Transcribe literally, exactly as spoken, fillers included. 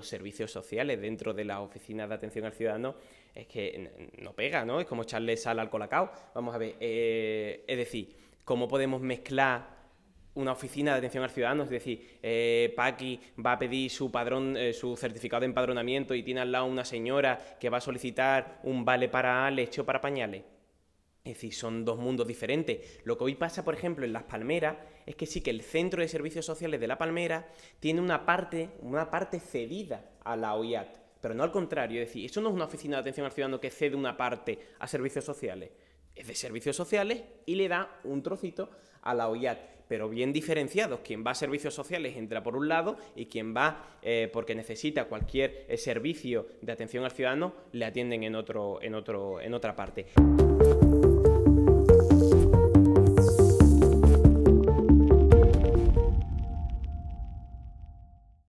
los servicios sociales dentro de las oficinas de atención al ciudadano es que no pega, ¿no? Es como echarle sal al colacao. Vamos a ver, eh, es decir, ¿cómo podemos mezclar una oficina de atención al ciudadano? Es decir, eh, Paqui va a pedir su padrón, eh, su certificado de empadronamiento y tiene al lado una señora que va a solicitar un vale para leche o para pañales. Es decir, son dos mundos diferentes. Lo que hoy pasa, por ejemplo, en Las Palmeras, es que sí que el Centro de Servicios Sociales de La Palmera tiene una parte, una parte cedida a la O I A T, pero no al contrario. Es decir, eso no es una oficina de atención al ciudadano que cede una parte a servicios sociales. Es de servicios sociales y le da un trocito a la O I A T, pero bien diferenciados. Quien va a servicios sociales entra por un lado y quien va eh, porque necesita cualquier eh, servicio de atención al ciudadano le atienden en, otro, en, otro, en otra parte.